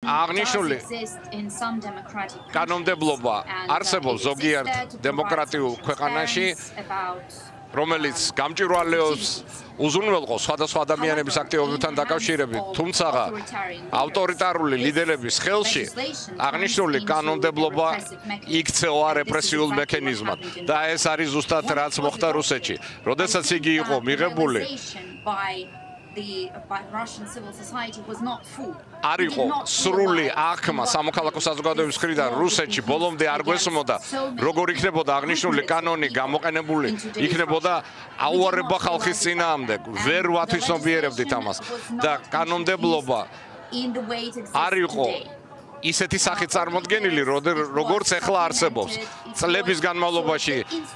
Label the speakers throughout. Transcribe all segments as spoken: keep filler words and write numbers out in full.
Speaker 1: აღნიშნული კანონმდებლობა არსებობს ზოგიერთ დემოკრატიულ ქვეყანაში, რომელიც გამჭვირვალეობს უზრუნველყოფს სხვადასხვა ადამიანების აქტივობებთან დაკავშირებით, თუმცა ავტორიტარული ლიდერების ხელში აღნიშნული კანონმდებლობა იქცევა რეპრესიულ მექანიზმად და ეს არის ზუსტად რაც მოხდა რუსეთში, როდესაც იგი იყო მიღებული არ იყო სრული აღქმა სამოქალაქო საზოგადოების მხრიდან რუსეთში ბოლომდე არ გვესმოდა როგორ იქნებოდა აღნიშნული კანონი გამოყენებული იქნებოდა აუარება ხალხის წინააღმდეგ ვერ ვათვისნობიერებდით ამას და კანონმდებლობა არ იყო ისეთი სახით წარმოდგენილი, როგორც ახლა არსებობს. წლების განმავლობაში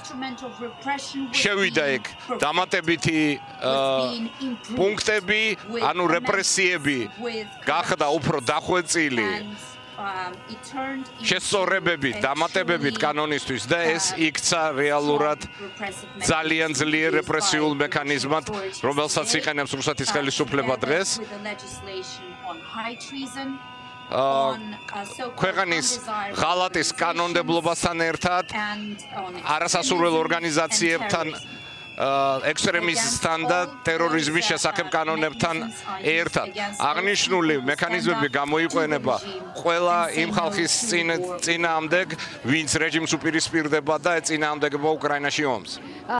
Speaker 1: შევიდა ეგ დამატებითი პუნქტები, ანუ რეპრესიები გახდა უფრო დახვეწილი შესწორებებით, დამატებებით კანონისთვის და ეს იქცა რეალურად ძალიან ძლიერ რეპრესიულ მექანიზმად, რომელსაც იყენებს რუსეთის ხელისუფლება დღეს. ქვეყნის ღალატის კანონმდებლობასთან ერთად არასასურველ ორგანიზაციებთან ექსტრემიზმთან და ტერორიზმის შესახებ კანონებთან ერთად აღნიშნული მექანიზმები გამოიყენება ყველა იმ ხალხის წინააღმდეგ, ვინც რეჟიმს უპირისპირდება და ეწინააღმდეგება უკრაინაში ომს.